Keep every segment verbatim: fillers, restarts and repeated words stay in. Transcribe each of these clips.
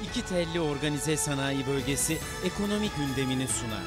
İki telli organize sanayi bölgesi ekonomi gündemini sunar.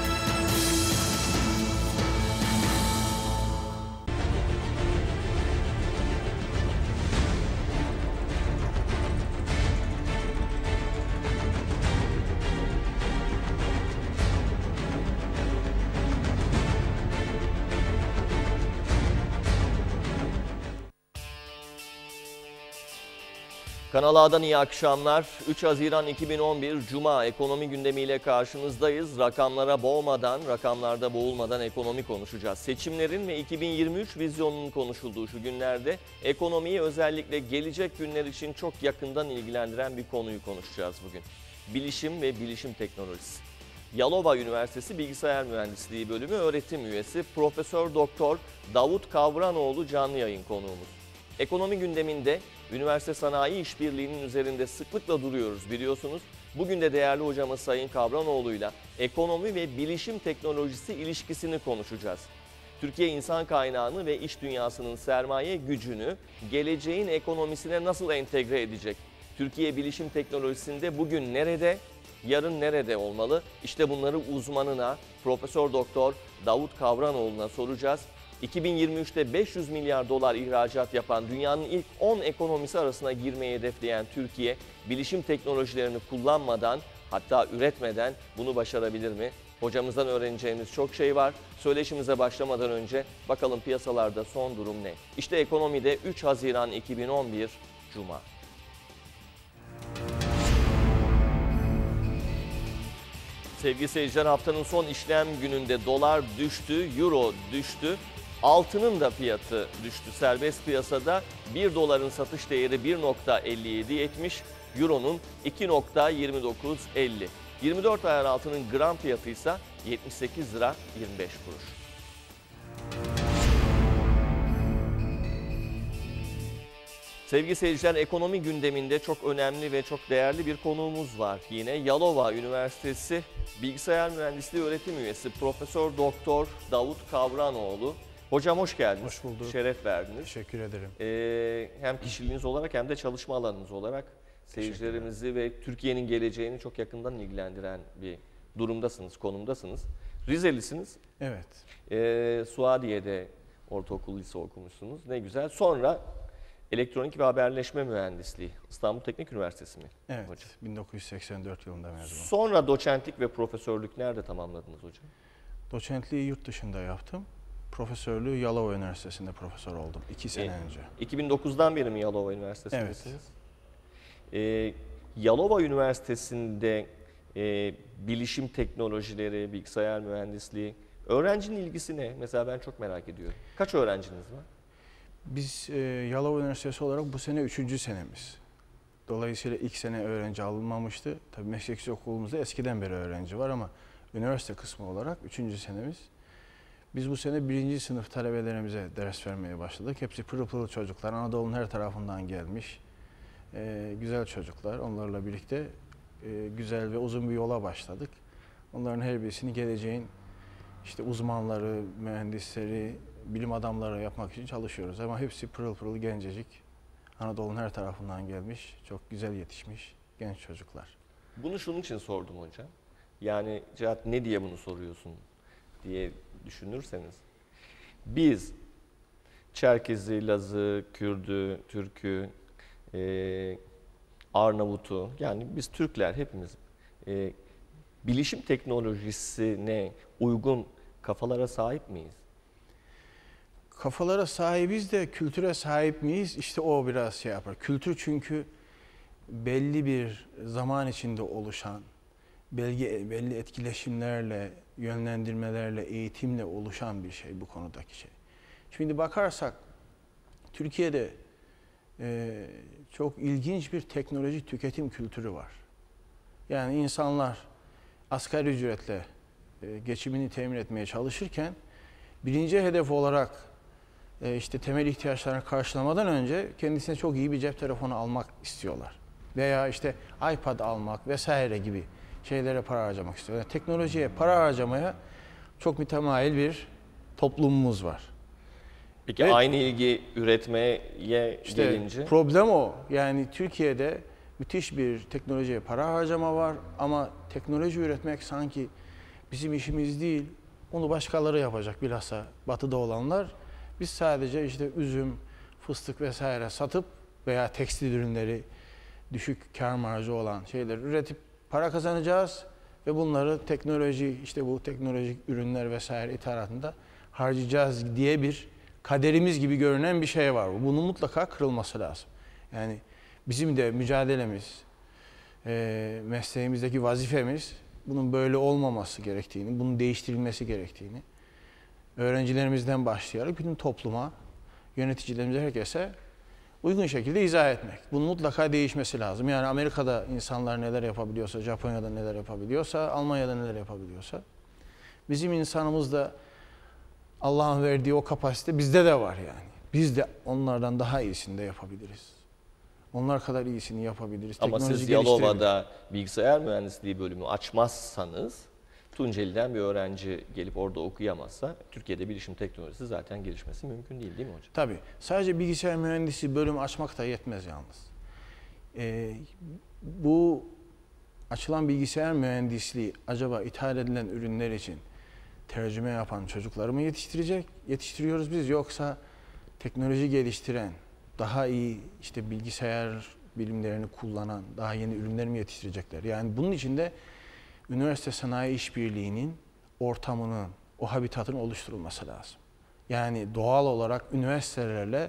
Kanal A'dan iyi akşamlar. üç Haziran iki bin on bir Cuma ekonomi gündemiyle karşınızdayız. Rakamlara boğmadan, rakamlarda boğulmadan ekonomi konuşacağız. Seçimlerin ve iki bin yirmi üç vizyonunun konuşulduğu şu günlerde ekonomiyi özellikle gelecek günler için çok yakından ilgilendiren bir konuyu konuşacağız bugün. Bilişim ve bilişim teknolojisi. Yalova Üniversitesi Bilgisayar Mühendisliği Bölümü öğretim üyesi Profesör Doktor Davut Kavranoğlu canlı yayın konuğumuz. Ekonomi gündeminde üniversite sanayi işbirliğinin üzerinde sıklıkla duruyoruz biliyorsunuz. Bugün de değerli hocamız Sayın Kavranoğlu'yla ekonomi ve bilişim teknolojisi ilişkisini konuşacağız. Türkiye insan kaynağını ve iş dünyasının sermaye gücünü geleceğin ekonomisine nasıl entegre edecek? Türkiye bilişim teknolojisinde bugün nerede, yarın nerede olmalı? İşte bunları uzmanına Profesör Doktor Davut Kavranoğlu'na soracağız. iki bin yirmi üçte beş yüz milyar dolar ihracat yapan dünyanın ilk on ekonomisi arasına girmeyi hedefleyen Türkiye, bilişim teknolojilerini kullanmadan, hatta üretmeden bunu başarabilir mi? Hocamızdan öğreneceğimiz çok şey var. Söyleşimize başlamadan önce bakalım piyasalarda son durum ne? İşte ekonomide üç Haziran iki bin on bir Cuma. Sevgili seyirciler, haftanın son işlem gününde dolar düştü, euro düştü. Altının da fiyatı düştü. Serbest piyasada bir doların satış değeri bir nokta elli yedi yetmiş, euronun iki nokta yirmi dokuz elli. yirmi dört ayar altının gram fiyatı ise yetmiş sekiz lira yirmi beş kuruş. Sevgili seyirciler, ekonomi gündeminde çok önemli ve çok değerli bir konuğumuz var. Yine Yalova Üniversitesi Bilgisayar Mühendisliği öğretim üyesi Profesör Doktor Davut Kavranoğlu. Hocam hoş geldiniz. Hoş bulduk. Şeref verdiniz. Teşekkür ederim. Ee, hem kişiliğiniz olarak hem de çalışma alanınız olarak seyircilerimizi ve Türkiye'nin geleceğini çok yakından ilgilendiren bir durumdasınız, konumdasınız. Rizelisiniz. Evet. Ee, Suadiye'de ortaokul, lise okumuşsunuz. Ne güzel. Sonra elektronik ve haberleşme mühendisliği İstanbul Teknik Üniversitesi mi? Evet. Hocam? bin dokuz yüz seksen dört yılında mezun oldum. Sonra doçentlik ve profesörlük nerede tamamladınız hocam? Doçentliği yurt dışında yaptım. Profesörlüğü Yalova Üniversitesi'nde profesör oldum iki sene Ee, önce. iki bin dokuzdan beri mi Yalova Üniversitesi'ndesiniz? Evet. Ee, Yalova Üniversitesi'nde e, bilişim teknolojileri, bilgisayar mühendisliği, öğrencinin ilgisi ne? Mesela ben çok merak ediyorum. Kaç öğrenciniz var? Biz e, Yalova Üniversitesi olarak bu sene üçüncü senemiz. Dolayısıyla ilk sene öğrenci alınmamıştı. Tabii meslek okulumuzda eskiden beri öğrenci var ama üniversite kısmı olarak üçüncü senemiz. Biz bu sene birinci sınıf talebelerimize ders vermeye başladık. Hepsi pırıl pırıl çocuklar. Anadolu'nun her tarafından gelmiş. Ee, güzel çocuklar. Onlarla birlikte e, güzel ve uzun bir yola başladık. Onların her birisini geleceğin işte uzmanları, mühendisleri, bilim adamları yapmak için çalışıyoruz. Ama hepsi pırıl pırıl gencecik. Anadolu'nun her tarafından gelmiş. Çok güzel yetişmiş genç çocuklar. Bunu şunun için sordum hocam. Yani Cihat ne diye bunu soruyorsun diye düşünürseniz. Biz Çerkezi, Lazı, Kürdü, Türkü, e, Arnavut'u, yani biz Türkler hepimiz e, bilişim teknolojisine uygun kafalara sahip miyiz? Kafalara sahibiz de kültüre sahip miyiz? İşte o biraz şey yapar. Kültür çünkü belli bir zaman içinde oluşan, belli, belli etkileşimlerle, yönlendirmelerle, eğitimle oluşan bir şey bu konudaki şey. Şimdi bakarsak Türkiye'de e, çok ilginç bir teknoloji tüketim kültürü var. Yani insanlar asgari ücretle e, geçimini temin etmeye çalışırken birinci hedef olarak e, işte temel ihtiyaçlarını karşılamadan önce kendisine çok iyi bir cep telefonu almak istiyorlar. Veya işte iPad almak vesaire gibi şeylere para harcamak istiyorlar. Yani teknolojiye para harcamaya çok mütemayil bir toplumumuz var. Peki Ve aynı ilgi üretmeye işte gelince? problem o. Yani Türkiye'de müthiş bir teknolojiye para harcama var ama teknoloji üretmek sanki bizim işimiz değil. Onu başkaları yapacak, bilhassa batıda olanlar. Biz sadece işte üzüm, fıstık vesaire satıp veya tekstil ürünleri düşük kar marjı olan şeyleri üretip para kazanacağız ve bunları teknoloji, işte bu teknolojik ürünler vesaire ithalatında harcayacağız diye bir kaderimiz gibi görünen bir şey var. Bunun mutlaka kırılması lazım. Yani bizim de mücadelemiz, e, mesleğimizdeki vazifemiz bunun böyle olmaması gerektiğini, bunun değiştirilmesi gerektiğini öğrencilerimizden başlayarak bütün topluma, yöneticilerimize, herkese uygun şekilde izah etmek. Bunun mutlaka değişmesi lazım. Yani Amerika'da insanlar neler yapabiliyorsa, Japonya'da neler yapabiliyorsa, Almanya'da neler yapabiliyorsa, bizim insanımız da Allah'ın verdiği o kapasite bizde de var yani. Biz de onlardan daha iyisini de yapabiliriz. Onlar kadar iyisini yapabiliriz. Ama siz Yalova'da bilgisayar mühendisliği bölümü açmazsanız, Tunceli'den bir öğrenci gelip orada okuyamazsa Türkiye'de bilişim teknolojisi zaten gelişmesi mümkün değil, değil mi hocam? Tabii. Sadece bilgisayar mühendisi bölümü açmak da yetmez yalnız. Ee, bu açılan bilgisayar mühendisliği acaba ithal edilen ürünler için tercüme yapan çocukları mı yetiştirecek? Yetiştiriyoruz biz, yoksa teknoloji geliştiren, daha iyi işte bilgisayar bilimlerini kullanan, daha yeni ürünler mi yetiştirecekler? Yani bunun için de üniversite sanayi işbirliğinin ortamının, o habitatın oluşturulması lazım. Yani doğal olarak üniversitelerle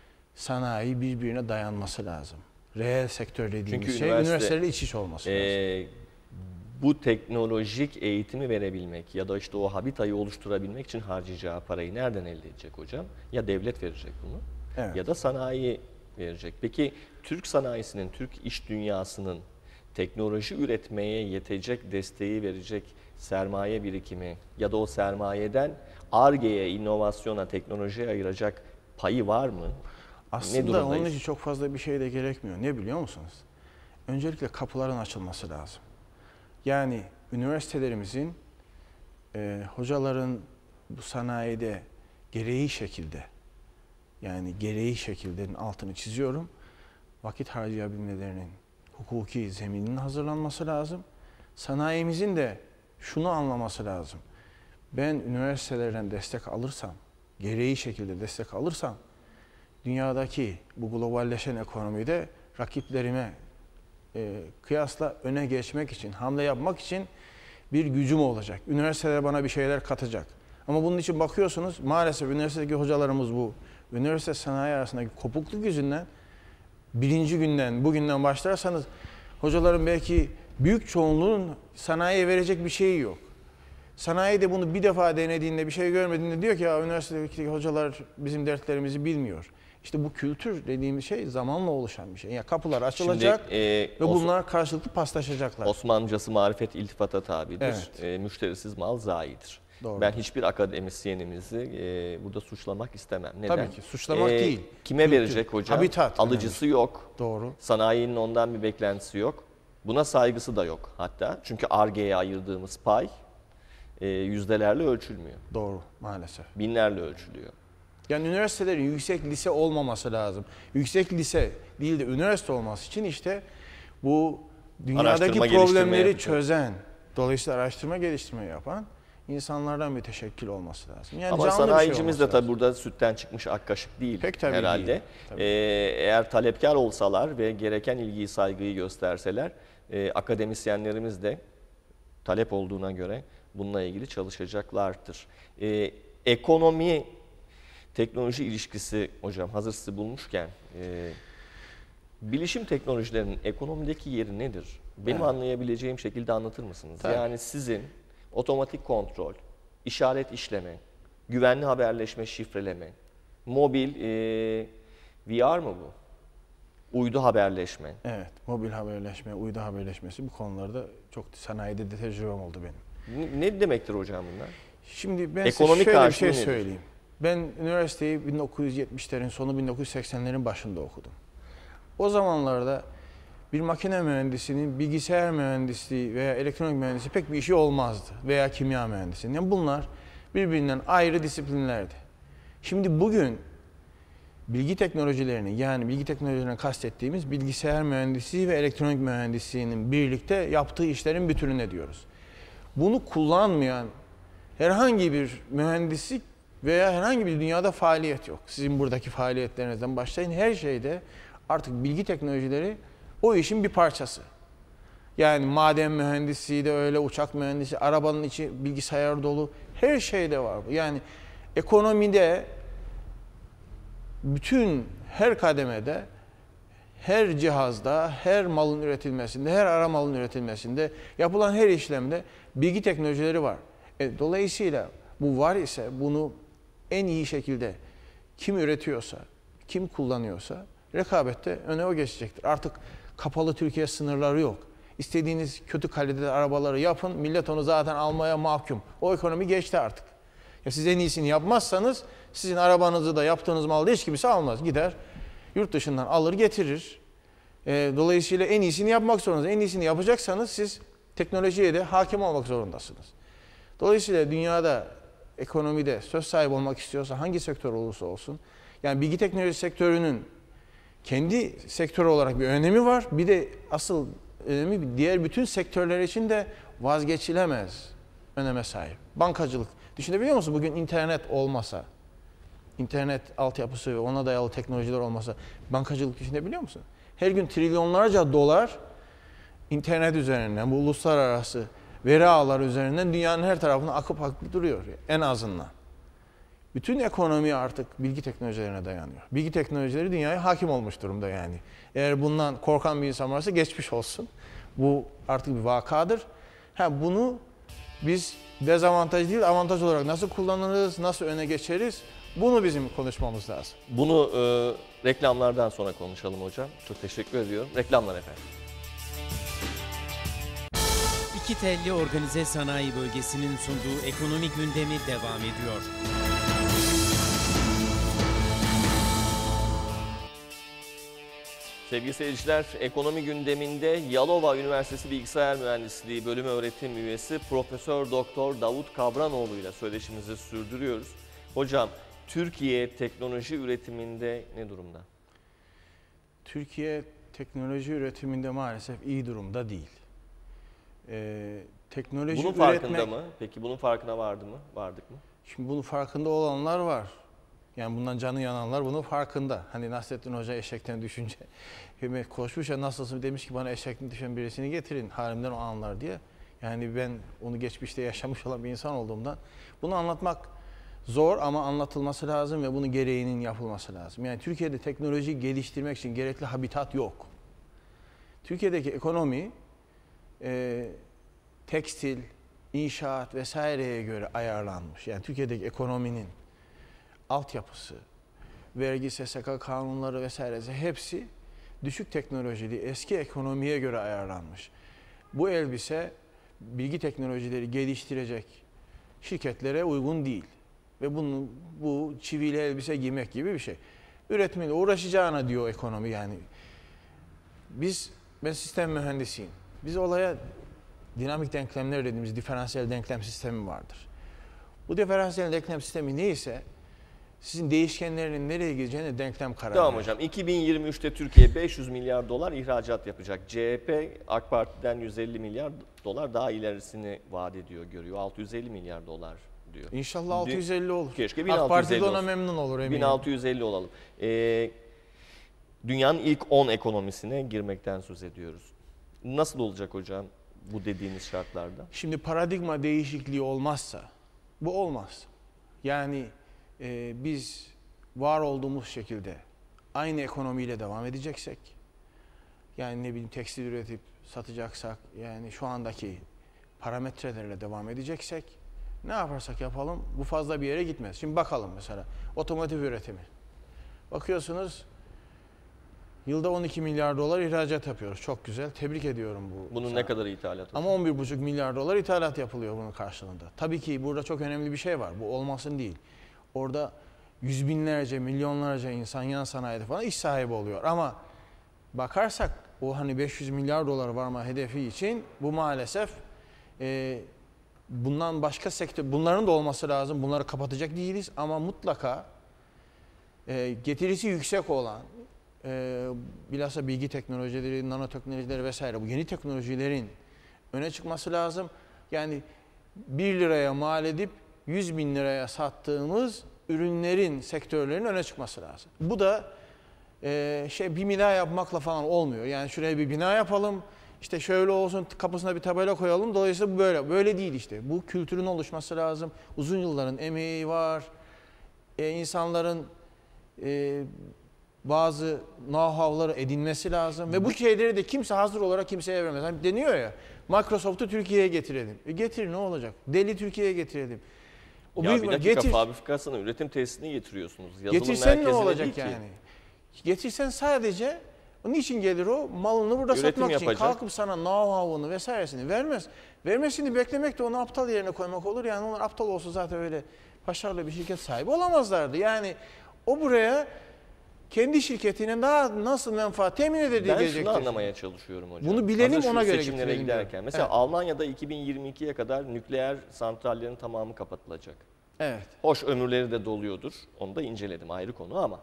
sanayi birbirine dayanması lazım. Reel sektör dediğimiz Çünkü şey üniversite, üniversitelerle iç iç olması e, lazım. Bu teknolojik eğitimi verebilmek ya da işte o habitayı oluşturabilmek için harcayacağı parayı nereden elde edecek hocam? Ya devlet verecek bunu, Evet. ya da sanayi verecek. Peki Türk sanayisinin, Türk iş dünyasının teknoloji üretmeye yetecek desteği verecek sermaye birikimi ya da o sermayeden Ar-Ge'ye, inovasyona, teknolojiye ayıracak payı var mı? Aslında onun için çok fazla bir şey de gerekmiyor. Ne biliyor musunuz? Öncelikle kapıların açılması lazım. Yani üniversitelerimizin, e, hocaların bu sanayide gereği şekilde, yani gereği şekildenin altını çiziyorum, vakit harcayabilmelerinin hukuki zemininin hazırlanması lazım. Sanayimizin de şunu anlaması lazım. Ben üniversitelerden destek alırsam, gereği şekilde destek alırsam, dünyadaki bu globalleşen ekonomide rakiplerime e, kıyasla öne geçmek için, hamle yapmak için bir gücüm olacak. Üniversiteler bana bir şeyler katacak. Ama bunun için bakıyorsunuz, maalesef üniversitedeki hocalarımız bu üniversite sanayi arasındaki kopukluk yüzünden birinci günden, bugünden başlarsanız hocaların belki büyük çoğunluğun sanayiye verecek bir şeyi yok. Sanayi de bunu bir defa denediğinde, bir şey görmediğinde diyor ki ya üniversitedeki hocalar bizim dertlerimizi bilmiyor. İşte bu kültür dediğimiz şey zamanla oluşan bir şey. Yani kapılar açılacak. Şimdi, e, ve bunlar karşılıklı paslaşacaklar. Osmancası marifet iltifata tabidir. Evet. E, müşterisiz mal zayidir. Doğru. Ben hiçbir akademisyenimizi e, burada suçlamak istemem. Neden? Tabii ki suçlamak e, değil. Kime Kültür, verecek hocam? habitat Alıcısı önemli. yok. Doğru. Sanayinin ondan bir beklentisi yok. Buna saygısı da yok hatta. Çünkü Ar-Ge'ye ayırdığımız pay e, yüzdelerle ölçülmüyor. Doğru, maalesef. Binlerle ölçülüyor. Yani üniversitelerin yüksek lise olmaması lazım. Yüksek lise değil de üniversite olması için işte bu dünyadaki Araştırma, problemleri çözen, dolayısıyla araştırma geliştirme yapan insanlardan bir teşekkül olması lazım. Yani ama canlı sanayicimiz şey de tabii burada sütten çıkmış ak kaşık değil. Pek tabii herhalde. değil. Tabii. Ee, eğer talepkar olsalar ve gereken ilgiyi, saygıyı gösterseler, e, akademisyenlerimiz de talep olduğuna göre bununla ilgili çalışacaklardır. Ee, ekonomi teknoloji ilişkisi hocam, hazır sizi bulmuşken, e, bilişim teknolojilerinin ekonomideki yeri nedir? Benim evet. anlayabileceğim şekilde anlatır mısınız? Tabii. Yani sizin otomatik kontrol, işaret işleme, güvenli haberleşme, şifreleme, mobil e, V R mı bu? Uydu haberleşme. Evet, mobil haberleşme, uydu haberleşmesi, bu konularda çok sanayide de tecrübem oldu benim. Ne, ne demektir hocam bunlar? Şimdi ben Ekonomik size şöyle bir şey nedir? söyleyeyim. Ben üniversiteyi bin dokuz yüz yetmişlerin sonu, bin dokuz yüz seksenlerin başında okudum. O zamanlarda bir makine mühendisinin bilgisayar mühendisliği veya elektronik mühendisliği pek bir işi olmazdı. Veya kimya mühendisliği. Yani bunlar birbirinden ayrı disiplinlerdi. Şimdi bugün bilgi teknolojilerini, yani bilgi teknolojilerini kastettiğimiz bilgisayar mühendisliği ve elektronik mühendisliğinin birlikte yaptığı işlerin bütününe diyoruz. Bunu kullanmayan herhangi bir mühendislik veya herhangi bir dünyada faaliyet yok. Sizin buradaki faaliyetlerinizden başlayın, her şeyde artık bilgi teknolojileri o işin bir parçası. Yani maden mühendisliği de öyle, uçak mühendisi, arabanın içi bilgisayar dolu, her şeyde var. Yani ekonomide bütün her kademede, her cihazda, her malın üretilmesinde, her ara malın üretilmesinde, yapılan her işlemde bilgi teknolojileri var. E, dolayısıyla bu var ise bunu en iyi şekilde kim üretiyorsa, kim kullanıyorsa rekabette öne o geçecektir. Artık kapalı Türkiye sınırları yok. İstediğiniz kötü kalitede arabaları yapın, millet onu zaten almaya mahkum. O ekonomi geçti artık. Ya siz en iyisini yapmazsanız sizin arabanızı da yaptığınız malda hiç kimse almaz. Gider yurt dışından alır getirir. E, dolayısıyla en iyisini yapmak zorundasınız. En iyisini yapacaksanız siz teknolojiye de hakim olmak zorundasınız. Dolayısıyla dünyada ekonomide söz sahibi olmak istiyorsa hangi sektör olursa olsun, yani bilgi teknoloji sektörünün kendi sektörü olarak bir önemi var. Bir de asıl önemi diğer bütün sektörler için de vazgeçilemez öneme sahip. Bankacılık. Düşünebiliyor musun? Bugün internet olmasa, internet altyapısı ve ona dayalı teknolojiler olmasa bankacılık düşünebiliyor musun? Her gün trilyonlarca dolar internet üzerinden, bu uluslararası veri ağları üzerinden dünyanın her tarafına akıp akıp duruyor en azından. Bütün ekonomi artık bilgi teknolojilerine dayanıyor. Bilgi teknolojileri dünyaya hakim olmuş durumda yani. Eğer bundan korkan bir insan varsa geçmiş olsun. Bu artık bir vakadır. Ha, bunu biz dezavantaj değil, avantaj olarak nasıl kullanırız, nasıl öne geçeriz? Bunu bizim konuşmamız lazım. Bunu e, reklamlardan sonra konuşalım hocam. Çok teşekkür ediyorum. Reklamlar efendim. İki telli organize sanayi bölgesinin sunduğu ekonomi gündemi devam ediyor. Sevgili seyirciler, ekonomi gündeminde Yalova Üniversitesi Bilgisayar Mühendisliği Bölümü öğretim üyesi Profesör Doktor Davut Kabranoğlu ile söyleşimizi sürdürüyoruz. Hocam, Türkiye teknoloji üretiminde ne durumda? Türkiye teknoloji üretiminde maalesef iyi durumda değil. Ee, teknoloji bunun farkında üretmek, mı? Peki bunun farkına vardı mı? Vardık mı? Şimdi bunun farkında olanlar var. Yani bundan canı yananlar bunun farkında. Hani Nasrettin Hoca eşekten düşünce Hümet koşmuş ya, nasılsın demiş ki bana eşekten düşen birisini getirin halimden o anlar diye. Yani ben onu geçmişte yaşamış olan bir insan olduğumdan bunu anlatmak zor ama anlatılması lazım ve bunun gereğinin yapılması lazım. Yani Türkiye'de teknolojiyi geliştirmek için gerekli habitat yok. Türkiye'deki ekonomi e, tekstil, inşaat vesaireye göre ayarlanmış. Yani Türkiye'deki ekonominin altyapısı, vergi, S S K kanunları vesairesi hepsi düşük teknolojili eski ekonomiye göre ayarlanmış. Bu elbise bilgi teknolojileri geliştirecek şirketlere uygun değil. Ve bunun, bu çiviyle elbise giymek gibi bir şey. Üretmeyle uğraşacağına diyor ekonomi yani. Biz, ben sistem mühendisiyim. Biz olaya dinamik denklemler dediğimiz diferansiyel denklem sistemi vardır. Bu diferansiyel denklem sistemi neyse sizin değişkenlerinin nereye gideceğine denklem karar Tamam verir. hocam. iki bin yirmi üçte Türkiye beş yüz milyar dolar ihracat yapacak. C H P AK Parti'den yüz elli milyar dolar daha ilerisini vaat ediyor, görüyor. altı yüz elli milyar dolar diyor. İnşallah altı yüz elli olur. Keşke bin AK altı yüz Parti elli de ona olsun. memnun olur eminim. bin altı yüz elli olalım. Ee, dünyanın ilk on ekonomisine girmekten söz ediyoruz. Nasıl olacak hocam bu dediğiniz şartlarda? Şimdi paradigma değişikliği olmazsa bu olmaz. Yani e, biz var olduğumuz şekilde aynı ekonomiyle devam edeceksek, yani ne bileyim tekstil üretip satacaksak, yani şu andaki parametrelerle devam edeceksek ne yaparsak yapalım bu fazla bir yere gitmez. Şimdi bakalım mesela otomotiv üretimi. Bakıyorsunuz yılda on iki milyar dolar ihracat yapıyoruz. Çok güzel. Tebrik ediyorum bu. Bunun sana. ne kadar ithalat hocam? Ama on bir buçuk milyar dolar ithalat yapılıyor bunun karşılığında. Tabii ki burada çok önemli bir şey var. Bu olmasın değil. Orada yüz binlerce, milyonlarca insan yan sanayide falan iş sahibi oluyor. Ama bakarsak o hani beş yüz milyar dolar varma hedefi için bu maalesef e, bundan başka sektör, bunların da olması lazım. Bunları kapatacak değiliz ama mutlaka e, getirisi yüksek olan, e, bilhassa bilgi teknolojileri, nanoteknolojileri vesaire bu yeni teknolojilerin öne çıkması lazım. Yani bir liraya mal edip yüz bin liraya sattığımız ürünlerin, sektörlerin öne çıkması lazım. Bu da e, şey bir bina yapmakla falan olmuyor. Yani şuraya bir bina yapalım, işte şöyle olsun, kapısına bir tabela koyalım. Dolayısıyla bu böyle. Böyle değil işte. Bu kültürün oluşması lazım. Uzun yılların emeği var. E, insanların e, bazı know-how'ları edinmesi lazım. Ve bu şeyleri de kimse hazır olarak kimseye vermez. Hani deniyor ya, Microsoft'u Türkiye'ye getirelim. E getir, ne olacak? Deli Türkiye'ye getirelim. O Ya büyük bir dakika, getir, fabrikasına, üretim tesisini getiriyorsunuz. Yazılım getirsen ne merkezine olacak değil ki. yani? Getirsen sadece niçin gelir o? Malını burada Üretim satmak yapacak. için. Kalkıp sana know-how'unu vesairesini vermez. Vermesini beklemek de onu aptal yerine koymak olur. Yani onlar aptal olsa zaten öyle başarılı bir şirket sahibi olamazlardı. Yani o buraya kendi şirketine daha nasıl menfaat temin edildiği Ben gelecektir. şunu anlamaya çalışıyorum hocam. Bunu bilelim, Hazır şu ona göre seçimlere getirelim giderken. diyorum. Mesela Evet. Almanya'da iki bin yirmi ikiye kadar nükleer santrallerin tamamı kapatılacak. Evet. Hoş, ömürleri de doluyordur. Onu da inceledim, ayrı konu ama.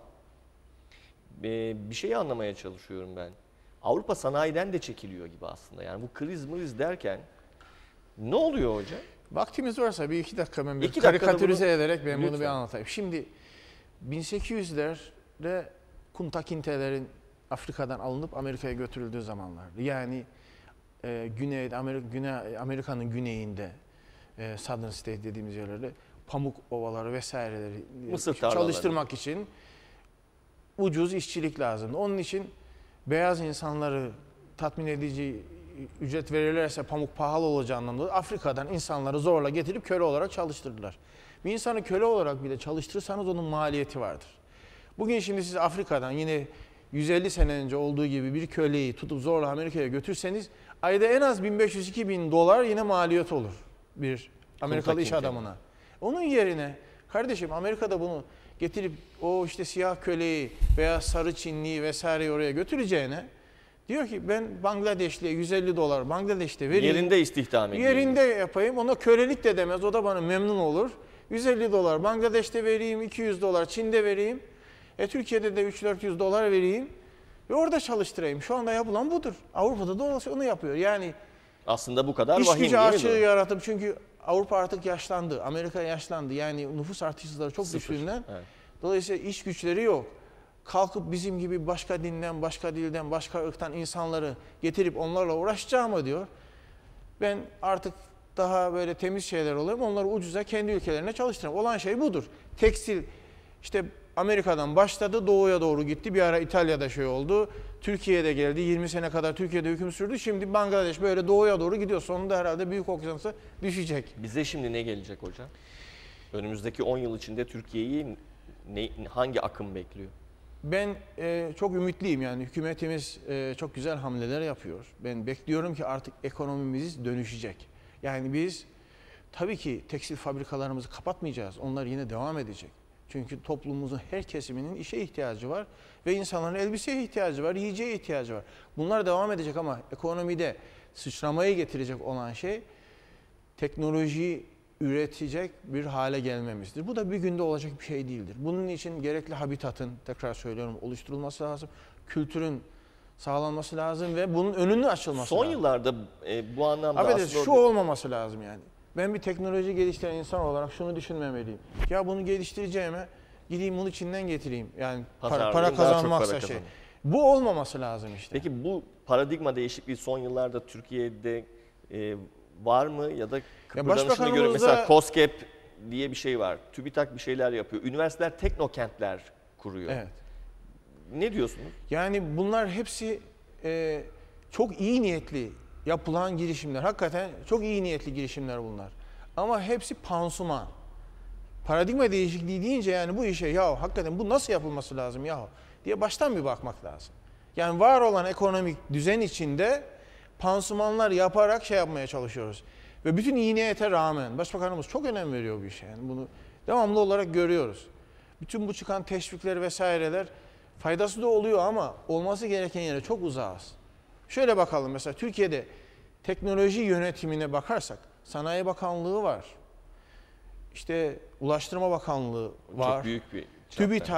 Ee, bir şeyi anlamaya çalışıyorum ben. Avrupa sanayiden de çekiliyor gibi aslında. Yani bu kriz mriz derken ne oluyor hocam? Vaktimiz varsa bir iki dakika ben bir İki dakikada karikatürize bunu- ederek ben bunu bir Lütfen. anlatayım. Şimdi bin sekiz yüzlerde kuntakintelerin Afrika'dan alınıp Amerika'ya götürüldüğü zamanlardı. Yani e, Güney Amerika, Güney Amerika'nın güneyinde e, Southern State dediğimiz yerlerde pamuk ovaları vesaireleri e, Mısır tarlaları. çalıştırmak için ucuz işçilik lazımdı. Onun için beyaz insanları tatmin edici ücret verirlerse pamuk pahalı olacağından dolayı Afrika'dan insanları zorla getirip köle olarak çalıştırdılar. Bir insanı köle olarak bile çalıştırırsanız onun maliyeti vardır. Bugün şimdi siz Afrika'dan yine yüz elli sene önce olduğu gibi bir köleyi tutup zorla Amerika'ya götürseniz ayda en az bin beş yüz iki bin dolar yine maliyet olur bir Amerikalı iş Kuntakinte. adamına. Onun yerine kardeşim Amerika'da bunu getirip o işte siyah köleyi veya sarı Çinliyi vesaireyi oraya götüreceğine diyor ki ben Bangladeşli'ye yüz elli dolar Bangladeş'te vereyim. Yerinde istihdam ediliyor. Yerinde yapayım. Ona kölelik de demez. O da bana memnun olur. yüz elli dolar Bangladeş'te vereyim. iki yüz dolar Çin'de vereyim. E Türkiye'de de üç dört yüz dolar vereyim. Ve orada çalıştırayım. Şu anda yapılan budur. Avrupa'da da onu yapıyor. Yani Aslında bu kadar iş vahim gücü değil mi açığı bu? yaratıp çünkü Avrupa artık yaşlandı. Amerika yaşlandı. Yani nüfus artışları çok Sıfır. düştüğünden Evet. dolayısıyla iş güçleri yok. Kalkıp bizim gibi başka dinden, başka dilden, başka ırktan insanları getirip onlarla uğraşacağım diyor. Ben artık daha böyle temiz şeyler olayım, onları ucuza kendi ülkelerine çalıştırayım. Olan şey budur. Tekstil işte Amerika'dan başladı, doğuya doğru gitti. Bir ara İtalya'da şey oldu. Türkiye'de geldi. yirmi sene kadar Türkiye'de hüküm sürdü. Şimdi Bangladeş böyle doğuya doğru gidiyor. Sonunda herhalde büyük okyanusa düşecek. Bize şimdi ne gelecek hocam? Önümüzdeki on yıl içinde Türkiye'yi ne, hangi akım bekliyor? Ben e, çok ümitliyim yani hükümetimiz e, çok güzel hamleler yapıyor. Ben bekliyorum ki artık ekonomimiz dönüşecek. Yani biz tabii ki tekstil fabrikalarımızı kapatmayacağız. Onlar yine devam edecek. Çünkü toplumumuzun her kesiminin işe ihtiyacı var ve insanların elbiseye ihtiyacı var, yiyeceğe ihtiyacı var. Bunlar devam edecek ama ekonomide sıçramayı getirecek olan şey teknolojiyi üretecek bir hale gelmemizdir. Bu da bir günde olacak bir şey değildir. Bunun için gerekli habitatın, tekrar söylüyorum, oluşturulması lazım. Kültürün sağlanması lazım ve bunun önünün açılması Son lazım. yıllarda e, bu anlamda Affedersiniz, aslında... şu olmaması lazım yani. Ben bir teknoloji geliştiren insan olarak şunu düşünmemeliyim. Ya bunu geliştireceğime gideyim bunu Çin'den getireyim. Yani para, Pazarlayayım, para daha çok para kazanmaksa şey. kazanayım. Bu olmaması lazım işte. Peki bu paradigma değişikliği son yıllarda Türkiye'de e, var mı ya da kıpırdanışını başbakanımız görüyorum. da- Mesela KOSGEB diye bir şey var. TÜBİTAK bir şeyler yapıyor. Üniversiteler teknokentler kuruyor. Evet. Ne diyorsunuz? Yani bunlar hepsi e, çok iyi niyetli yapılan girişimler. Hakikaten çok iyi niyetli girişimler bunlar. Ama hepsi pansuman. Paradigma değişikliği deyince yani bu işe ya hakikaten bu nasıl yapılması lazım ya diye baştan bir bakmak lazım. Yani var olan ekonomik düzen içinde pansumanlar yaparak şey yapmaya çalışıyoruz. Ve bütün iyi niyete rağmen Başbakanımız çok önem veriyor bu işe. Yani bunu devamlı olarak görüyoruz. Bütün bu çıkan teşvikler vesaireler faydası da oluyor ama olması gereken yere çok uzağız. Şöyle bakalım mesela Türkiye'de teknoloji yönetimine bakarsak Sanayi Bakanlığı var. İşte Ulaştırma Bakanlığı var. Çok büyük bir çapta. TÜBİTAK,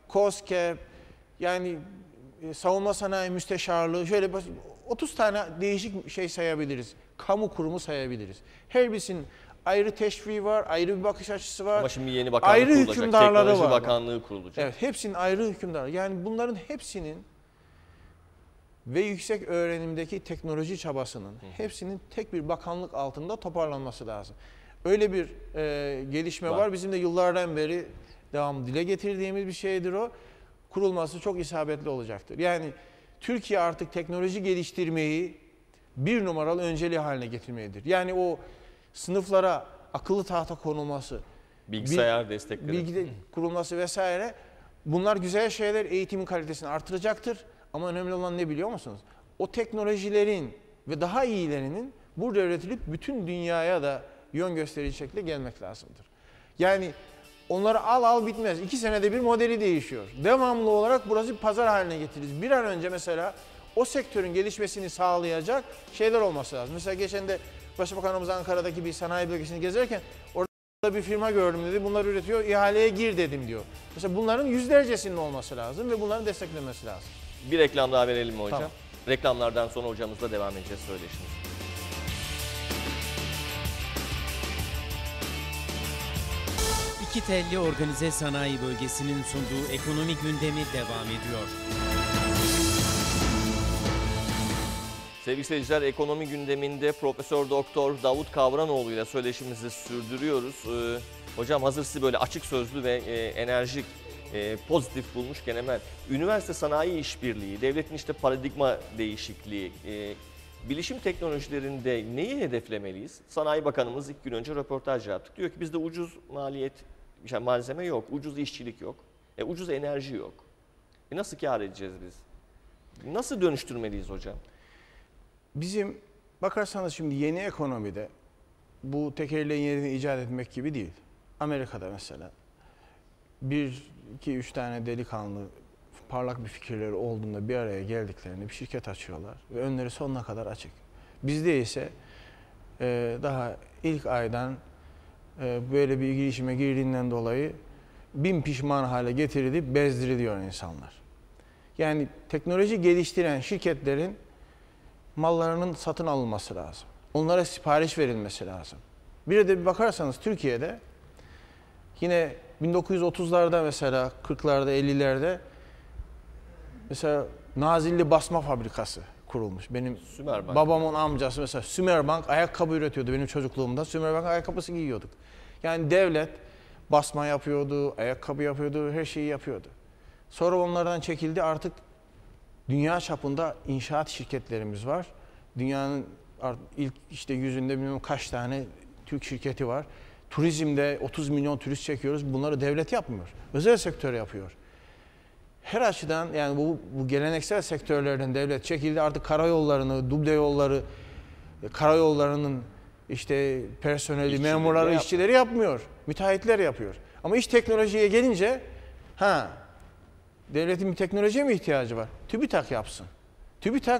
KOSGEB, yani e, savunma sanayi müsteşarlığı, şöyle otuz tane değişik şey sayabiliriz. Kamu kurumu sayabiliriz. Her birisinin ayrı teşviği var, ayrı bir bakış açısı var. Ama şimdi yeni bakanlık ayrı kurulacak, hükümdarları teknoloji var. bakanlığı kurulacak. Evet, hepsinin ayrı hükümdarı. Yani bunların hepsinin ve yüksek öğrenimdeki teknoloji çabasının Hı. hepsinin tek bir bakanlık altında toparlanması lazım. Öyle bir e, gelişme var. var. Bizim de yıllardan beri devamlı dile getirdiğimiz bir şeydir o. Kurulması çok isabetli olacaktır. Yani Türkiye artık teknoloji geliştirmeyi bir numaralı önceliği haline getirmelidir. Yani o sınıflara akıllı tahta konulması, bilgisayar destekleri, bilgi kurulması vesaire, bunlar güzel şeyler, eğitimin kalitesini artıracaktır. Ama önemli olan ne biliyor musunuz? O teknolojilerin ve daha iyilerinin burada üretilip bütün dünyaya da yön gösterici şekilde gelmek lazımdır. Yani onları al al bitmez. İki senede bir modeli değişiyor. Devamlı olarak burası bir pazar haline getiririz. Bir an önce mesela o sektörün gelişmesini sağlayacak şeyler olması lazım. Mesela geçen de Başbakanımız Ankara'daki bir sanayi bölgesini gezerken orada bir firma gördüm dedi. Bunlar üretiyor, ihaleye gir dedim diyor. Mesela bunların yüzlercesinin olması lazım ve bunların desteklenmesi lazım. Bir reklam daha verelim mi hocam? Tamam. Reklamlardan sonra hocamızla devam edeceğiz söyleşimize. İki telli organize sanayi bölgesinin sunduğu ekonomik gündemi devam ediyor. Sevgili seyirciler, ekonomi gündeminde Profesör Doktor Davut Kavranoğlu ile söyleşimizi sürdürüyoruz. Ee, hocam hazır sizi böyle açık sözlü ve e, enerjik, e, pozitif bulmuşken hemen üniversite sanayi işbirliği, devletin işte paradigma değişikliği, e, bilişim teknolojilerinde neyi hedeflemeliyiz? Sanayi Bakanımız ilk gün önce röportaj yaptık. Diyor ki bizde ucuz maliyet, yani malzeme yok, ucuz işçilik yok, e, ucuz enerji yok. E, nasıl kâr edeceğiz biz? Nasıl dönüştürmeliyiz hocam? Bizim bakarsanız şimdi yeni ekonomide bu tekerleğin yerini icat etmek gibi değil. Amerika'da mesela bir, iki, üç tane delikanlı parlak bir fikirleri olduğunda bir araya geldiklerinde bir şirket açıyorlar ve önleri sonuna kadar açık. Bizde ise e, daha ilk aydan e, böyle bir girişime girdiğinden dolayı bin pişman hale getirilip bezdiriliyor insanlar. Yani teknoloji geliştiren şirketlerin mallarının satın alınması lazım. Onlara sipariş verilmesi lazım. Bir de bir bakarsanız Türkiye'de yine bin dokuz yüz otuzlarda mesela kırklarda ellilerde mesela Nazilli Basma Fabrikası kurulmuş. Benim Sümerbank. Babamın amcası mesela Sümerbank ayakkabı üretiyordu benim çocukluğumda. Sümerbank ayakkabısı giyiyorduk. Yani devlet basma yapıyordu, ayakkabı yapıyordu, her şeyi yapıyordu. Sonra onlardan çekildi, artık dünya çapında inşaat şirketlerimiz var. Dünyanın ilk işte yüzünde bilmem kaç tane Türk şirketi var. Turizmde otuz milyon turist çekiyoruz. Bunları devlet yapmıyor. Özel sektör yapıyor. Her açıdan yani bu, bu geleneksel sektörlerden devlet çekildi. Artık karayollarını, duble yolları, karayollarının işte personeli, İşçileri memurları, yap- işçileri yapmıyor. Müteahhitler yapıyor. Ama iş teknolojiye gelince ha devletin bir teknolojiye mi ihtiyacı var? TÜBİTAK yapsın. TÜBİTAK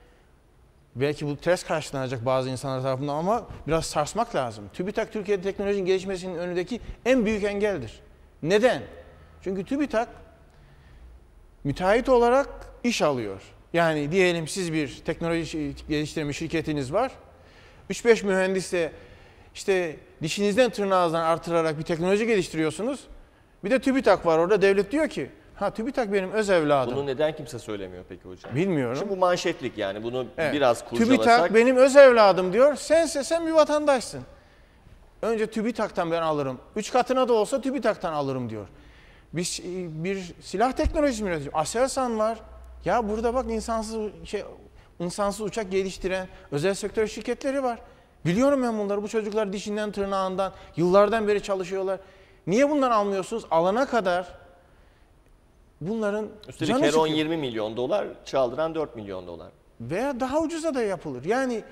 belki bu ters karşılanacak bazı insanlar tarafından ama biraz sarsmak lazım. TÜBİTAK Türkiye'de teknolojinin gelişmesinin önündeki en büyük engeldir. Neden? Çünkü TÜBİTAK müteahhit olarak iş alıyor. Yani diyelim siz bir teknoloji geliştirme şirketiniz var. üç beş mühendisle işte dişinizden tırnağınızdan artırarak bir teknoloji geliştiriyorsunuz. Bir de TÜBİTAK var orada. Devlet diyor ki ha TÜBİTAK benim öz evladım. Bunu neden kimse söylemiyor peki hocam? Bilmiyorum. Şimdi bu manşetlik yani bunu Evet. biraz kurcalasak. TÜBİTAK benim öz evladım diyor. Sense sen bir vatandaşsın. Önce TÜBİTAK'tan ben alırım. Üç katına da olsa TÜBİTAK'tan alırım diyor. Biz bir silah teknolojisi mi üretiyoruz? Aselsan var. Ya burada bak insansız şey insansız uçak geliştiren özel sektör şirketleri var. Biliyorum ben bunları. Bu çocuklar dişinden tırnağından yıllardan beri çalışıyorlar. Niye bunları almıyorsunuz? Alana kadar bunların Üstelik her on yirmi milyon dolar, çaldıran dört milyon dolar. Veya daha ucuza da yapılır. Yani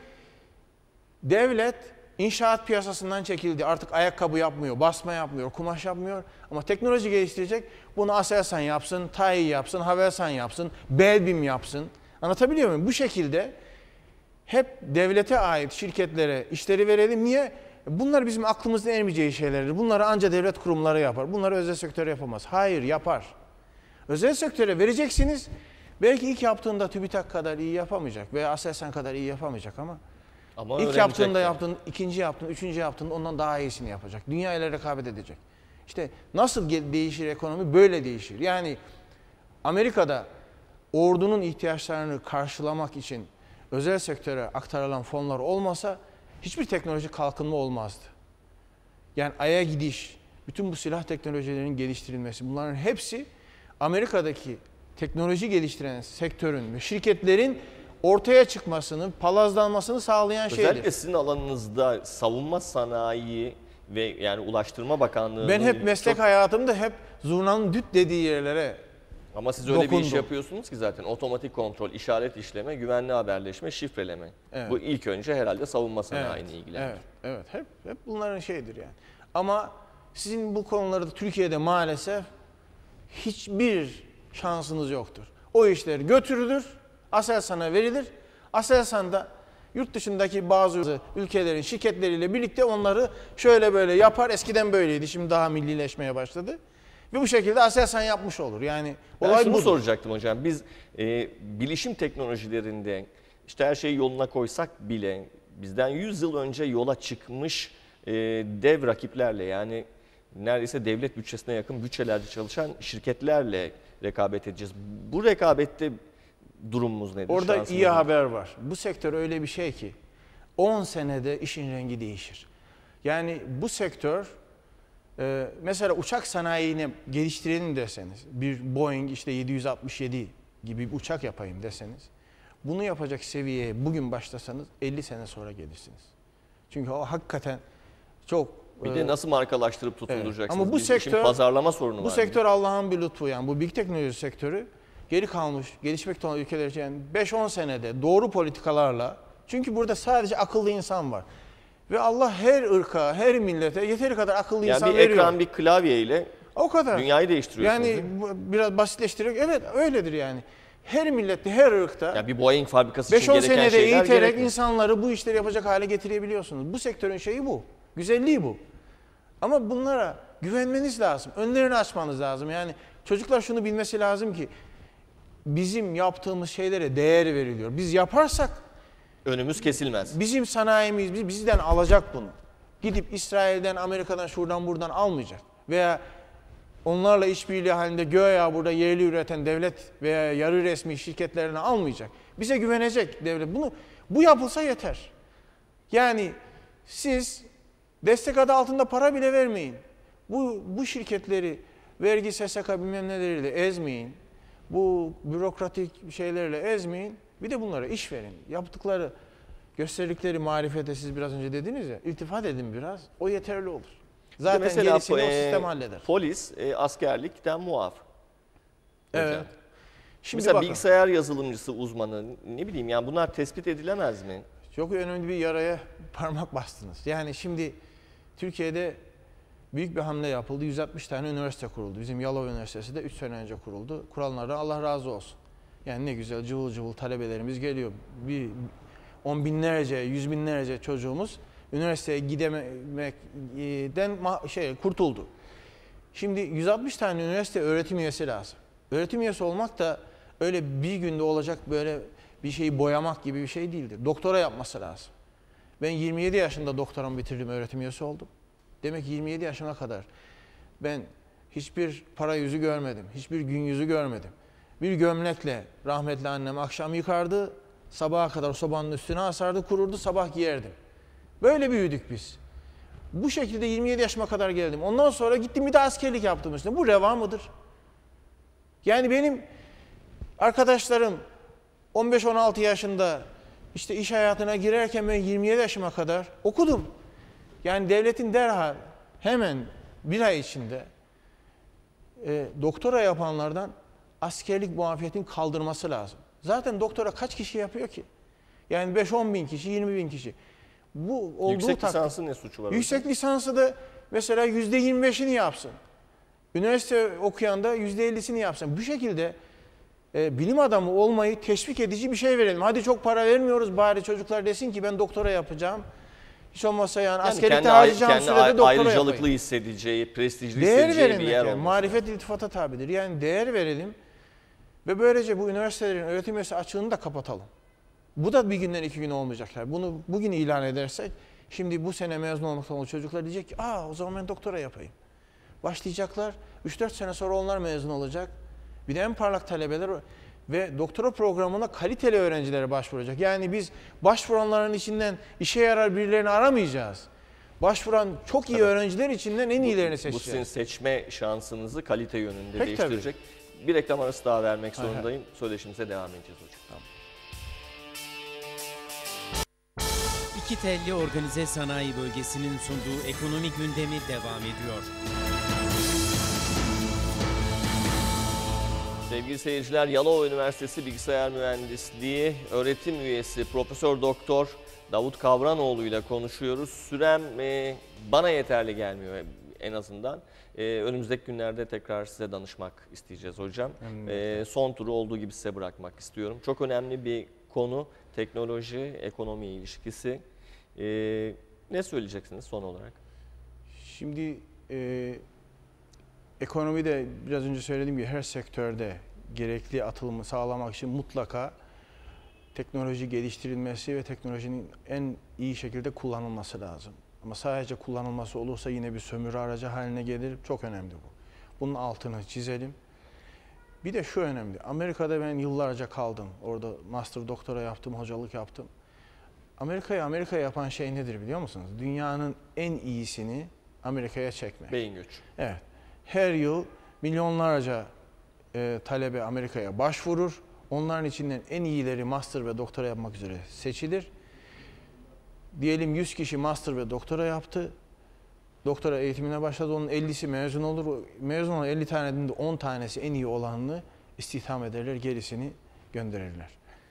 devlet inşaat piyasasından çekildi. Artık ayakkabı yapmıyor, basma yapmıyor, kumaş yapmıyor. Ama teknoloji geliştirecek. Bunu Aselsan yapsın, T A İ yapsın, Havelsan yapsın, Belbim yapsın. Anlatabiliyor muyum? Bu şekilde hep devlete ait şirketlere işleri verelim. Niye? Bunlar bizim aklımızda ermeyeceği şeylerdir. Bunları ancak devlet kurumları yapar. Bunları özel sektör yapamaz. Hayır, yapar. Özel sektöre vereceksiniz. Belki ilk yaptığında TÜBİTAK kadar iyi yapamayacak veya Aselsan kadar iyi yapamayacak ama, Ama ilk öğrenecek yaptığında de. yaptığın, ikinci yaptığında, üçüncü yaptığında ondan daha iyisini yapacak. Dünya ile rekabet edecek. İşte nasıl değişir ekonomi? Böyle değişir. Yani Amerika'da ordunun ihtiyaçlarını karşılamak için özel sektöre aktarılan fonlar olmasa hiçbir teknoloji kalkınma olmazdı. Yani Ay'a gidiş, bütün bu silah teknolojilerinin geliştirilmesi, bunların hepsi Amerika'daki teknoloji geliştiren sektörün ve şirketlerin ortaya çıkmasını, palazlanmasını sağlayan şeydir. Özellikle sizin alanınızda savunma sanayi ve yani Ulaştırma Bakanlığı'nın... Ben hep meslek çok... hayatımda hep zurnanın düt dediği yerlere Ama siz öyle bir iş dokundum. yapıyorsunuz ki zaten otomatik kontrol, işaret işleme, güvenli haberleşme, şifreleme. Evet. Bu ilk önce herhalde savunma sanayine evet, ilgilenir. Evet, evet. Hep, hep bunların şeyidir yani. Ama sizin bu konularda Türkiye'de maalesef hiçbir şansınız yoktur. O işler götürülür, Aselsan'a verilir. Aselsan da yurt dışındaki bazı ülkelerin şirketleriyle birlikte onları şöyle böyle yapar. Eskiden böyleydi, şimdi daha millileşmeye başladı. Ve bu şekilde Aselsan yapmış olur. Yani Ben olay şunu budur. soracaktım hocam. Biz e, bilişim teknolojilerinde işte her şeyi yoluna koysak bile bizden yüz yıl önce yola çıkmış e, dev rakiplerle, yani neredeyse devlet bütçesine yakın bütçelerde çalışan şirketlerle rekabet edeceğiz. Bu rekabette durumumuz nedir? Orada Şansımız iyi nedir? haber var. Bu sektör öyle bir şey ki on senede işin rengi değişir. Yani bu sektör e, mesela uçak sanayini geliştirelim deseniz, bir Boeing işte yedi yüz altmış yedi gibi bir uçak yapayım deseniz, bunu yapacak seviyeye bugün başlasanız elli sene sonra gelirsiniz. Çünkü o hakikaten çok... Bir de nasıl markalaştırıp tutunduracaksınız? Evet. Ama bu Bizim işin sektör, pazarlama sorunu var. bu sektör Allah'ın bir lütfu yani. Bu bilgi teknoloji sektörü geri kalmış, gelişmekte olan ülkeler için yani beş on senede doğru politikalarla, çünkü burada sadece akıllı insan var. Ve Allah her ırka, her millete yeteri kadar akıllı yani insan bir veriyor. ekran, bir klavyeyle O kadar. dünyayı değiştiriyorsunuz. Yani bu biraz basitleştirerek, evet öyledir yani. Her millette, her ırkta Yani bir Boeing fabrikası beş için on gereken senede şeyler eğiterek gerekmiyor. insanları bu işleri yapacak hale getirebiliyorsunuz. Bu sektörün şeyi bu. Güzelliği bu. Ama bunlara güvenmeniz lazım. Önlerini açmanız lazım. Yani çocuklar şunu bilmesi lazım ki bizim yaptığımız şeylere değer veriliyor. Biz yaparsak Önümüz kesilmez. bizim sanayimiz biz- bizden alacak bunu. Gidip İsrail'den, Amerika'dan, şuradan buradan almayacak. Veya onlarla işbirliği halinde göya burada yerli üreten devlet veya yarı resmi şirketlerini almayacak. Bize güvenecek devlet. Bunu bu yapılsa yeter. Yani siz destek adı altında para bile vermeyin. Bu bu şirketleri vergi, S S K bilmem neleriyle ezmeyin. Bu bürokratik şeylerle ezmeyin. Bir de bunlara iş verin. Yaptıkları, gösterdikleri marifete siz biraz önce dediniz ya, iltifat edin biraz. O yeterli olur. Zaten Mesela gerisini e, o sistem halleder. Polis e, askerlikten muaf. Hocam. Evet. Şimdi Mesela bakın, bilgisayar yazılımcısı uzmanı, ne bileyim yani bunlar tespit edilemez mi? çok önemli bir yaraya parmak bastınız. Yani şimdi Türkiye'de büyük bir hamle yapıldı. yüz altmış tane üniversite kuruldu. Bizim Yalova Üniversitesi de üç sene önce kuruldu. Kuranlardan Allah razı olsun. Yani ne güzel cıvıl cıvıl talebelerimiz geliyor. Bir on binlerce, yüz binlerce çocuğumuz üniversiteye gidemekten şey kurtuldu. Şimdi yüz altmış tane üniversite öğretim üyesi lazım. Öğretim üyesi olmak da öyle bir günde olacak böyle bir şeyi boyamak gibi bir şey değildir. Doktora yapması lazım. Ben yirmi yedi yaşında doktoramı bitirdim, öğretim üyesi oldum. Demek ki yirmi yedi yaşına kadar ben hiçbir para yüzü görmedim, hiçbir gün yüzü görmedim. Bir gömlekle rahmetli annem akşam yıkardı, sabaha kadar sobanın üstüne asardı, kururdu, sabah giyerdim. Böyle büyüdük biz. Bu şekilde yirmi yedi yaşıma kadar geldim. Ondan sonra gittim bir de askerlik yaptım üstüne. Bu reva mıdır? Yani benim arkadaşlarım on beş on altı yaşında işte iş hayatına girerken ben yirmi yedi yaşıma kadar okudum. Yani devletin derhal hemen bir ay içinde e, doktora yapanlardan askerlik muafiyetini kaldırması lazım. Zaten doktora kaç kişi yapıyor ki? Yani beş on bin kişi, yirmi bin kişi. Bu olduğu Yüksek takdir- lisansı ne suçu var? Yüksek hocam? lisansı da mesela yüzde yirmi beşini yapsın. Üniversite okuyan da yüzde ellisini yapsın. Bu şekilde e, bilim adamı olmayı teşvik edici bir şey verelim. Hadi çok para vermiyoruz, bari çocuklar desin ki ben doktora yapacağım. Hiç olmazsa yani, Yani askerlikte kendi, harcayacağım kendi sürede doktora ayrıcalıklı yapayım. hissedeceği, prestijli Değer hissedeceği bir verilmek yer yani. olması. Marifet iltifata tabidir. Yani değer verelim ve böylece bu üniversitelerin öğretim üyesi açığını da kapatalım. Bu da bir günden iki gün olmayacaklar. Bunu bugün ilan edersek, şimdi bu sene mezun olmaktan olan çocuklar diyecek ki, aa o zaman ben doktora yapayım. Başlayacaklar, üç dört sene sonra onlar mezun olacak. Bir de en parlak talebeler ve doktora programına kaliteli öğrencilere başvuracak. Yani biz başvuranların içinden işe yarar birilerini aramayacağız. Başvuran çok iyi tabii öğrenciler içinden en iyilerini seçeceğiz. Bu sizin seçme şansınızı kalite yönünde Peki, değiştirecek. Tabii. Bir reklam arası daha vermek Hay zorundayım. Hay. Söyleşimize devam edeceğiz hocam. Tamam. İki telli organize sanayi bölgesinin sunduğu ekonomi gündemi devam ediyor. Sevgili seyirciler, Yalova Üniversitesi Bilgisayar Mühendisliği öğretim üyesi Profesör Doktor Davut Kavranoğlu ile konuşuyoruz. Sürem e, bana yeterli gelmiyor en azından. E, önümüzdeki günlerde tekrar size danışmak isteyeceğiz hocam. E, son turu olduğu gibi size bırakmak istiyorum. Çok önemli bir konu, teknoloji, ekonomi ilişkisi. E, ne söyleyeceksiniz son olarak? Şimdi e, ekonomide biraz önce söylediğim gibi her sektörde gerekli atılımı sağlamak için mutlaka teknoloji geliştirilmesi ve teknolojinin en iyi şekilde kullanılması lazım. Ama sadece kullanılması olursa yine bir sömürü aracı haline gelir. Çok önemli bu. Bunun altını çizelim. Bir de şu önemli. Amerika'da ben yıllarca kaldım. Orada master doktora yaptım, hocalık yaptım. Amerika'yı Amerika yapan şey nedir biliyor musunuz? Dünyanın en iyisini Amerika'ya çekmek. Beyin göç. Evet. Her yıl milyonlarca e, talebe Amerika'ya başvurur. Onların içinden en iyileri master ve doktora yapmak üzere seçilir. Diyelim yüz kişi master ve doktora yaptı. Doktora eğitimine başladı. Onun ellisi mezun olur. Mezun olan elli taneden de on tanesi en iyi olanını istihdam ederler. Gerisini gönderirler.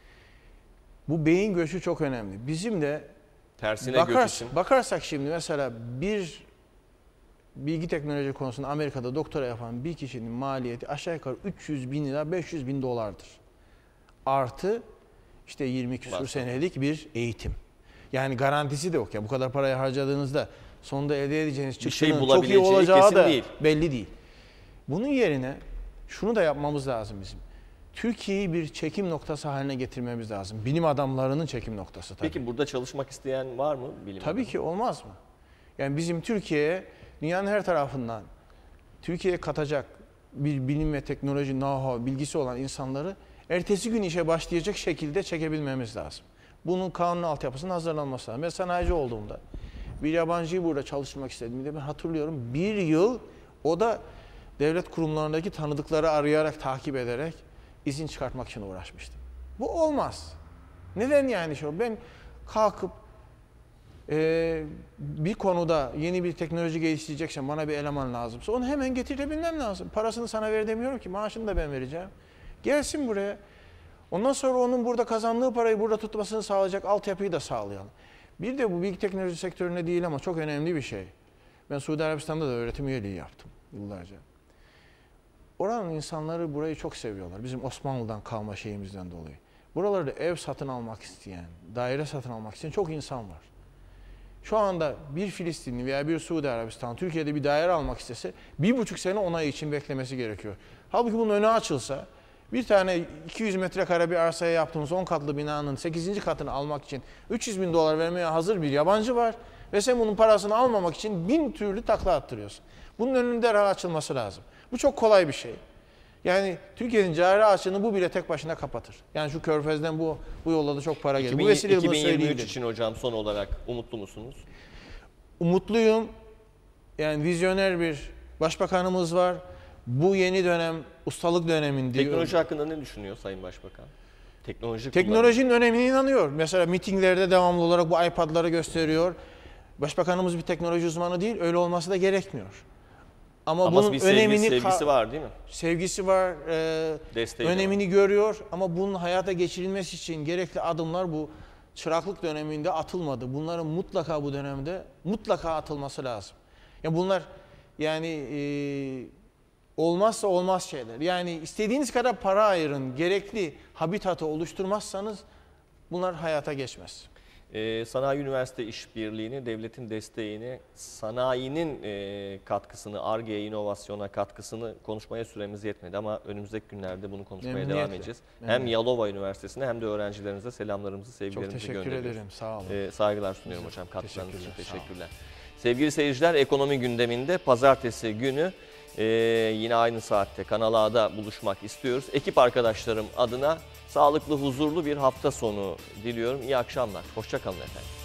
Bu beyin göçü çok önemli. Bizim de tersine bakar, göç için. Bakarsak şimdi mesela bir bilgi teknoloji konusunda Amerika'da doktora yapan bir kişinin maliyeti aşağı yukarı üç yüz bin lira beş yüz bin dolardır. Artı işte yirmi küsur senelik bir eğitim. Yani garantisi de yok. Yani bu kadar parayı harcadığınızda sonunda elde edeceğiniz çıktının çok iyi olacağı da değil. belli değil. Bunun yerine şunu da yapmamız lazım bizim. Türkiye'yi bir çekim noktası haline getirmemiz lazım. Bilim adamlarının çekim noktası tabii. Peki burada çalışmak isteyen var mı bilim Tabii adamı? ki olmaz mı? Yani bizim Türkiye'ye dünyanın her tarafından Türkiye'ye katacak bir bilim ve teknoloji know-how, bilgisi olan insanları ertesi gün işe başlayacak şekilde çekebilmemiz lazım. Bunun kanun altyapısının hazırlanması lazım. Ben sanayici olduğumda bir yabancıyı burada çalıştırmak istediğimde ben hatırlıyorum bir yıl o da devlet kurumlarındaki tanıdıkları arayarak, takip ederek izin çıkartmak için uğraşmıştım. Bu olmaz. Neden yani şu? Ben kalkıp e, bir konuda yeni bir teknoloji geliştireceksem bana bir eleman lazımsa onu hemen getirebilmem lazım. Parasını sana ver demiyorum ki, maaşını da ben vereceğim. Gelsin buraya. Ondan sonra onun burada kazandığı parayı burada tutmasını sağlayacak altyapıyı da sağlayalım. Bir de bu bilgi teknoloji sektöründe değil ama çok önemli bir şey. Ben Suudi Arabistan'da da öğretim üyeliği yaptım yıllarca. Oranın insanları burayı çok seviyorlar. Bizim Osmanlı'dan kalma şeyimizden dolayı. Buralarda ev satın almak isteyen, daire satın almak isteyen çok insan var. Şu anda bir Filistinli veya bir Suudi Arabistan Türkiye'de bir daire almak istese bir buçuk sene onay için beklemesi gerekiyor. Halbuki bunun önü açılsa bir tane iki yüz metrekare bir arsaya yaptığımız on katlı binanın sekizinci katını almak için üç yüz bin dolar vermeye hazır bir yabancı var ve sen bunun parasını almamak için bin türlü takla attırıyorsun. Bunun önünün derhal açılması lazım. Bu çok kolay bir şey. Yani Türkiye'nin cari açığını bu bile tek başına kapatır. Yani şu Körfez'den bu bu yolda da çok para gelir. Bu vesileyle bunu söyleyeyim. iki bin yirmi üç için hocam son olarak umutlu musunuz? Umutluyum. Yani vizyoner bir başbakanımız var. Bu yeni dönem ustalık döneminde. Teknoloji hakkında ne düşünüyor Sayın Başbakan? Teknoloji Teknolojinin önemine inanıyor. Mesela mitinglerde devamlı olarak bu iPad'ları gösteriyor. Başbakanımız bir teknoloji uzmanı değil. Öyle olması da gerekmiyor. Ama, ama bunun bir sevgi, önemini sevgisi var değil mi? Sevgisi var. E, önemini var. Görüyor ama bunun hayata geçirilmesi için gerekli adımlar bu çıraklık döneminde atılmadı. Bunların mutlaka bu dönemde mutlaka atılması lazım. Ya bunlar yani e, olmazsa olmaz şeyler. Yani istediğiniz kadar para ayırın, gerekli habitatı oluşturmazsanız bunlar hayata geçmez. Ee, Sanayi Üniversite İşbirliği'ni, devletin desteğini, sanayinin e, katkısını, Ar-Ge'ye, inovasyona katkısını konuşmaya süremiz yetmedi ama önümüzdeki günlerde bunu konuşmaya devam Memnuniyetle. edeceğiz. Hem Memnuniyetle. Yalova Üniversitesi'ne hem de öğrencilerinize selamlarımızı, Çok sevgilerimizi teşekkür gönderiyoruz. ederim. Sağ olun. Ee, saygılar sunuyorum hocam. Teşekkürler, Katkılarınız için sağ olun. teşekkürler. Sevgili seyirciler, ekonomi gündeminde pazartesi günü e, yine aynı saatte Kanal A'da buluşmak istiyoruz. Ekip arkadaşlarım adına sağlıklı, huzurlu bir hafta sonu diliyorum. İyi akşamlar. Hoşça kalın efendim.